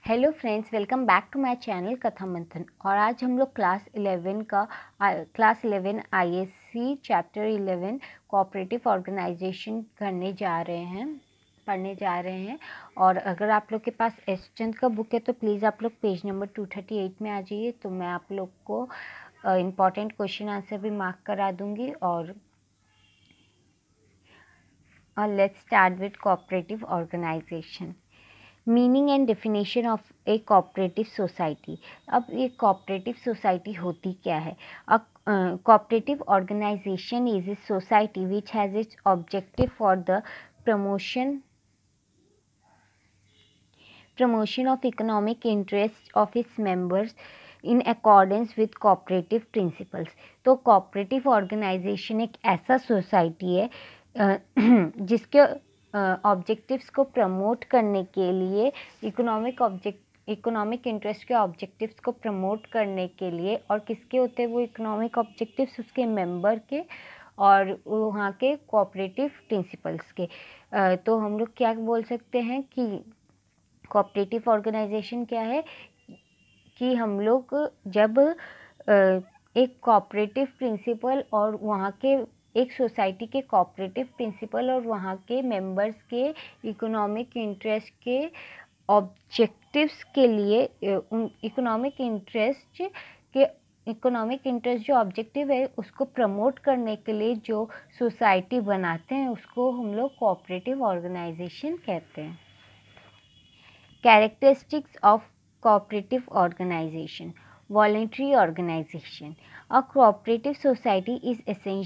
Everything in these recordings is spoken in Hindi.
Hello friends, welcome back to my channel Katha Manthan. और आज हम लोग class 11 ISC chapter 11 cooperative organisation पढ़ने जा रहे हैं। और अगर आप लोग के पास एस चंद का बुक है तो प्लीज़ आप लोग पेज नंबर 238 में आ जाइए। तो मैं आप लोग को इम्पॉर्टेंट क्वेश्चन आंसर भी मार्क करा दूंगी। और let's start with cooperative organisation. Meaning and definition of a cooperative society. अब ये कोऑपरेटिव सोसाइटी होती क्या है? Cooperative organisation is a society which has its objective for the promotion of economic interests of its members in accordance with cooperative principles। तो कोऑपरेटिव ऑर्गेनाइजेशन एक ऐसा सोसाइटी है जिसके ऑब्जेक्टिव्स को प्रमोट करने के लिए इकोनॉमिक इंटरेस्ट के ऑब्जेक्टिव्स को प्रमोट करने के लिए, और किसके होते हैं वो इकोनॉमिक ऑब्जेक्टिव्स? उसके मेंबर के और वहाँ के कोऑपरेटिव प्रिंसिपल्स के। तो हम लोग क्या बोल सकते हैं कि कोऑपरेटिव ऑर्गेनाइजेशन क्या है कि हम लोग जब एक कोऑपरेटिव प्रिंसिपल और वहाँ के एक सोसाइटी के कोऑपरेटिव प्रिंसिपल और वहाँ के मेंबर्स के इकोनॉमिक इंटरेस्ट के ऑब्जेक्टिव्स के लिए इकोनॉमिक इंटरेस्ट जो ऑब्जेक्टिव है उसको प्रमोट करने के लिए जो सोसाइटी बनाते हैं उसको हम लोग कोऑपरेटिव ऑर्गेनाइजेशन कहते हैं। Characteristics of cooperative organization. Voluntary organization. A cooperative society is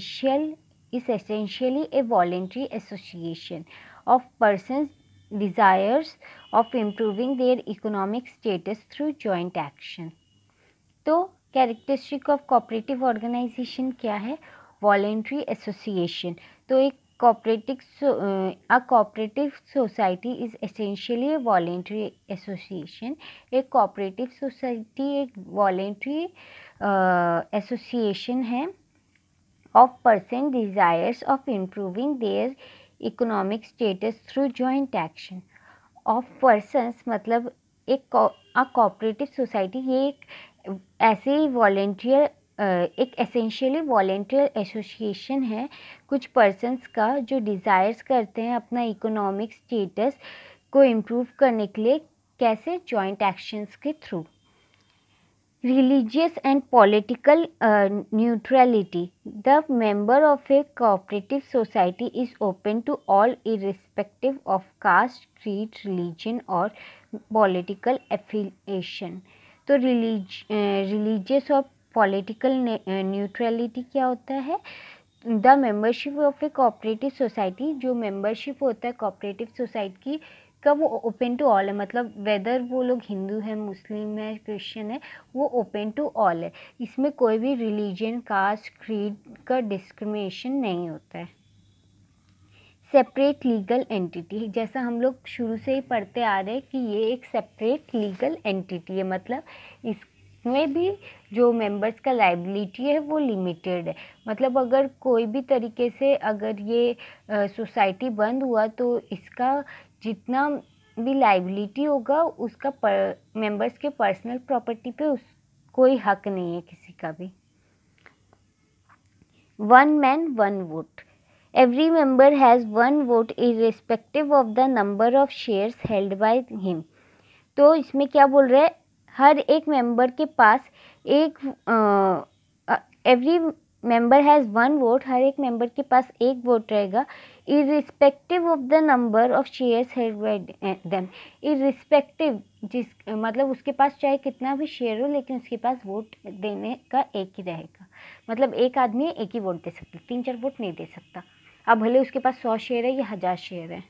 essentially a voluntary association of persons desirous of improving their economic status through joint action। तो characteristic of cooperative organization क्या है? Voluntary association। तो एक a cooperative society is essentially a voluntary association। एक cooperative society एक voluntary association है of person desires of improving their economic status through joint action of persons। मतलब एक cooperative society ये एक ऐसे ही वॉलेंटियर एक एसेंशियली वॉलेंटियर एसोसिएशन है कुछ पर्सन्स का जो डिज़ायर्स करते हैं अपना इकोनॉमिक स्टेटस को इम्प्रूव करने के लिए। कैसे? जॉइंट एक्शंस के through. Religious and political neutrality. The member of a cooperative society is open to all irrespective of caste, creed, religion or political affiliation। तो religious और political neutrality क्या होता है? The membership of a cooperative society, जो मेंबरशिप होता है कोऑपरेटिव सोसाइटी का वो ओपन टू ऑल है। मतलब वेदर वो लोग हिंदू है, मुस्लिम है, क्रिश्चियन है, वो ओपन टू ऑल है। इसमें कोई भी रिलीजन, कास्ट, क्रीड का डिस्क्रिमिनेशन नहीं होता है। सेपरेट लीगल एंटिटी, जैसा हम लोग शुरू से ही पढ़ते आ रहे हैं कि ये एक सेपरेट लीगल एंटिटी है। मतलब इसमें भी जो मेंबर्स का लाइबिलिटी है वो लिमिटेड है। मतलब अगर कोई भी तरीके से अगर ये सोसाइटी बंद हुआ तो इसका जितना भी लाइबिलिटी होगा उसका मेंबर्स के पर्सनल प्रॉपर्टी पे कोई हक नहीं है किसी का भी। One man one vote. Every member has one vote irrespective of the number of shares held by him। तो इसमें क्या बोल रहे हैं? हर एक मेंबर के पास एक every member has one vote, हर एक मेंबर के पास एक वोट रहेगा। Irrespective of the number of shares held by them. Irrespective मतलब उसके पास चाहे कितना भी शेयर हो लेकिन उसके पास वोट देने का एक ही रहेगा। मतलब एक आदमी एक ही वोट दे सकता, 3-4 वोट नहीं दे सकता। अब भले उसके पास 100 शेयर है या 1000 शेयर है।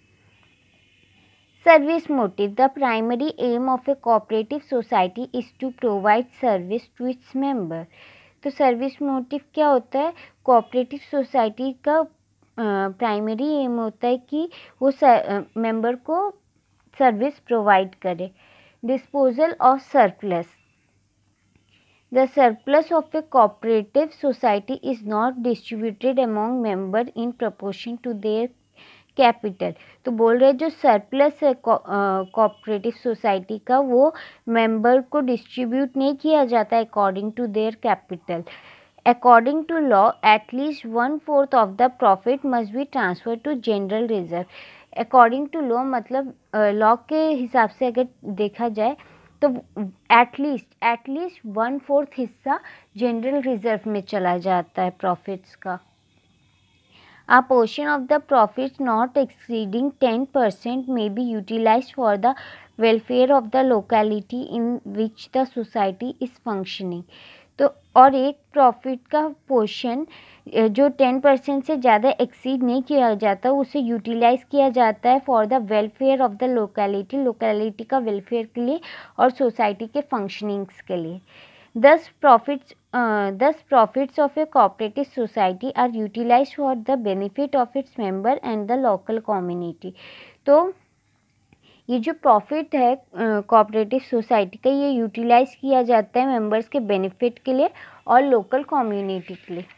Service motive. The primary aim of a cooperative society is to provide service to its member. तो सर्विस मोटिव क्या होता है? कोऑपरेटिव सोसाइटी का प्राइमरी एम होता है कि वो मेंबर को सर्विस प्रोवाइड करे। Disposal of surplus. The surplus of a cooperative society is not distributed among members in proportion to their capital. तो बोल रहे जो सरप्लस है कोऑपरेटिव सोसाइटी का, वो मेंबर को डिस्ट्रीब्यूट नहीं किया जाता according to their capital. According to law at least 1/4 of the profit must be transfer to general reserve. According to law मतलब लॉ के हिसाब से अगर देखा जाए तो एटलीस्ट 1/4 हिस्सा जनरल रिजर्व में चला जाता है प्रॉफिट्स का। A portion of the profits not exceeding 10% may be utilized for the welfare of the locality in which the society is functioning। तो और एक प्रॉफिट का पोर्शन जो 10% से ज़्यादा एक्सीड नहीं किया जाता उसे यूटिलाइज किया जाता है for the welfare of the locality का वेलफेयर के लिए और सोसाइटी के फंक्शनिंग्स के लिए। Thus profits of a cooperative society are utilized for the benefit of its member and the local community। तो ये जो प्रॉफिट है कोऑपरेटिव सोसाइटी का, ये यूटिलाइज किया जाता है मेंबर्स के बेनिफिट के लिए और लोकल कम्युनिटी के लिए।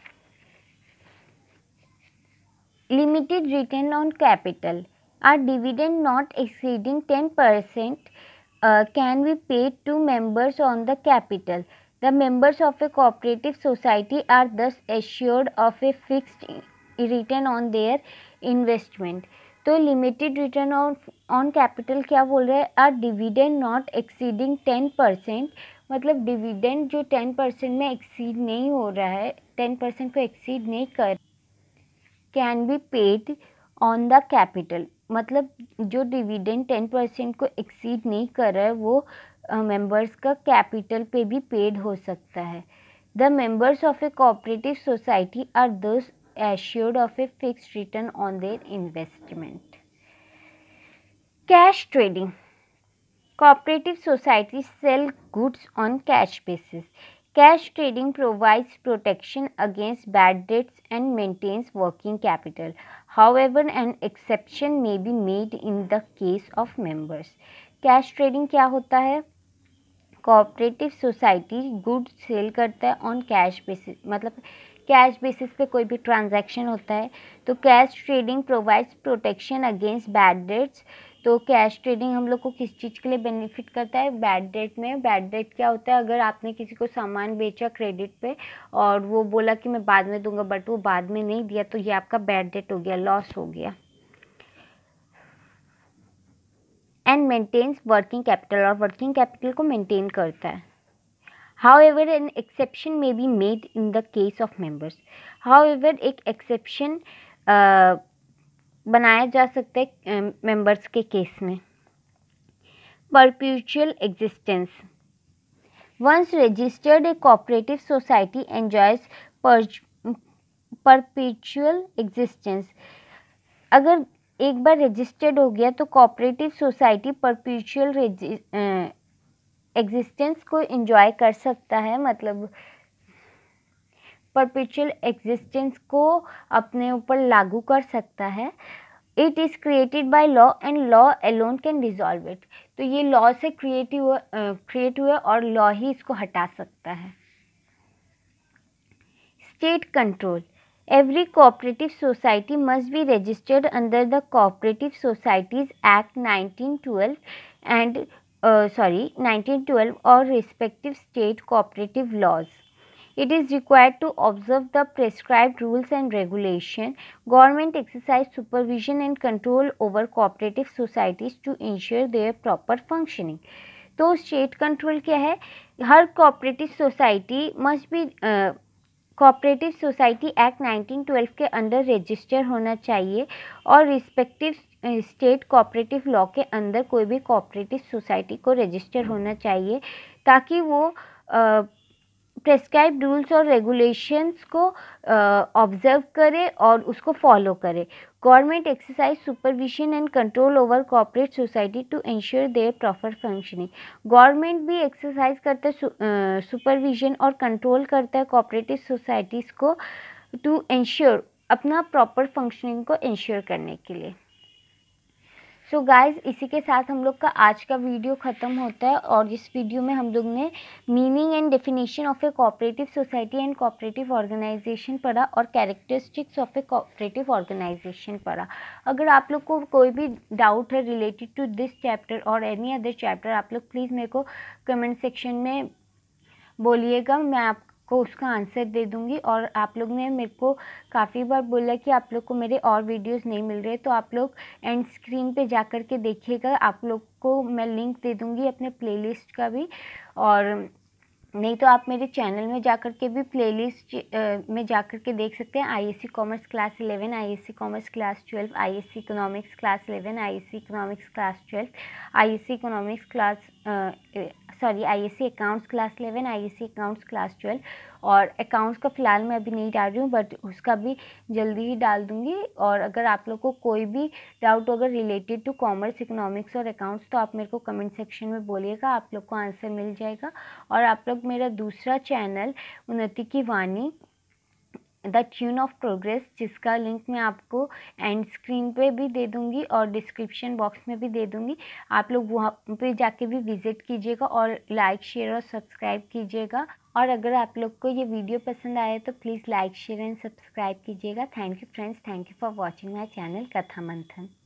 Limited return on capital, or dividend not exceeding 10% can be paid to members on the capital। The members of a cooperative society are thus assured of a fixed return on their investment। तो लिमिटेड रिटर्न ऑन कैपिटल क्या बोल रहे हैं? आर डिविडेंड नॉट एक्सीडिंग 10%, मतलब डिविडेंड जो 10% में एक्सीड नहीं हो रहा है, 10% को एक्सीड नहीं कर, can be paid on the capital, मतलब जो डिविडेंड 10% को एक्सीड नहीं कर रहा है वो मेंबर्स का कैपिटल पे भी पेड हो सकता है। The members of a cooperative society are thus assured of a fixed return on their investment. Cash trading, cooperative societies sell goods on cash basis। Cash trading provides protection against bad debts and maintains working capital। However, an exception may be made in the case of members। Cash trading क्या होता है? कोऑपरेटिव सोसाइटी गुड्स सेल करता है ऑन कैश बेसिस, मतलब कैश बेसिस पे कोई भी ट्रांजैक्शन होता है। तो cash trading provides protection against bad debts. तो कैश ट्रेडिंग हम लोग को किस चीज़ के लिए बेनिफिट करता है? बैड डेट में। बैड डेट क्या होता है? अगर आपने किसी को सामान बेचा क्रेडिट पे और वो बोला कि मैं बाद में दूंगा, बट वो बाद में नहीं दिया, तो ये आपका बैड डेट हो गया, लॉस हो गया। एंड मेंटेन्स वर्किंग कैपिटल, और वर्किंग कैपिटल को मेंटेन करता है। However, an exception may be made in the case of members। However, एक exception बनाया जा सकता है मेंबर्स के केस में। Perpetual existence, once registered a cooperative society enjoys perpetual existence। अगर एक बार रजिस्टर्ड हो गया तो कोऑपरेटिव सोसाइटी परपेचुअल एग्जिस्टेंस को एंजॉय कर सकता है, मतलब परपेचुअल एग्जिस्टेंस को अपने ऊपर लागू कर सकता है। It is created by law and law alone can dissolve it. तो ये लॉ से क्रिएट हुआ और लॉ ही इसको हटा सकता है। State control, every cooperative society must be registered under the Cooperative Societies Act 1912 and 1912 or respective state cooperative laws। It is required to observe the prescribed rules and regulation। Government exercise supervision and control over cooperative societies to ensure their proper functioning। तो स्टेट कंट्रोल क्या है? हर cooperative society must be cooperative society act 1912 के अंडर रजिस्टर होना चाहिए और रिस्पेक्टिव स्टेट कोऑपरेटिव लॉ के अंदर कोई भी कोऑपरेटिव सोसाइटी को रजिस्टर होना चाहिए, ताकि वो प्रेस्क्राइब्ड रूल्स और रेगुलेशंस को ऑब्जर्व करे और उसको फॉलो करे। Government exercise supervision and control over cooperative society to ensure their proper functioning. Government भी एक्सरसाइज करता है, सुपरविजन और कंट्रोल करता है कोऑपरेटिव सोसाइटीज़ को टू इंश्योर अपना प्रॉपर फंक्शनिंग को इंश्योर करने के लिए। सो गाइस, इसी के साथ हम लोग का आज का वीडियो ख़त्म होता है और इस वीडियो में हम लोग ने meaning and definition of a cooperative society and cooperative organisation पढ़ा और characteristics of a cooperative organisation पढ़ा। अगर आप लोग को कोई भी डाउट है रिलेटेड टू दिस चैप्टर और एनी अदर चैप्टर, आप लोग प्लीज़ मेरे को कमेंट सेक्शन में बोलिएगा, मैं आपको उसका आंसर दे दूँगी। और आप लोग ने मेरे को काफ़ी बार बोला कि आप लोग को मेरे और वीडियोस नहीं मिल रहे, तो आप लोग एंड स्क्रीन पे जा कर के देखिएगा। आप लोग को मैं लिंक दे दूँगी अपने प्लेलिस्ट का भी, और नहीं तो आप मेरे चैनल में जाकर के भी प्लेलिस्ट में जाकर के देख सकते हैं। ISC commerce class 11, ISC commerce class 12, ISC economics class 11, ISC economics class 12, ISC economics class ISC accounts class 11, ISC accounts class 12। और अकाउंट्स का फ़िलहाल मैं अभी नहीं डाल रही हूँ, बट उसका भी जल्दी ही डाल दूँगी। और अगर आप लोग को कोई भी डाउट अगर रिलेटेड टू कॉमर्स, इकोनॉमिक्स और अकाउंट्स, तो आप मेरे को कमेंट सेक्शन में बोलिएगा, आप लोग को आंसर मिल जाएगा। और आप लोग मेरा दूसरा channel Unnati ki Vani, the tune of progress, जिसका लिंक मैं आपको एंड स्क्रीन पे भी दे दूँगी और डिस्क्रिप्शन बॉक्स में भी दे दूँगी, आप लोग वहाँ पे जाके भी विज़िट कीजिएगा और लाइक, शेयर और सब्सक्राइब कीजिएगा। और अगर आप लोग को ये वीडियो पसंद आए तो please like, share and subscribe कीजिएगा। Thank you friends, thank you for watching my channel Katha मंथन।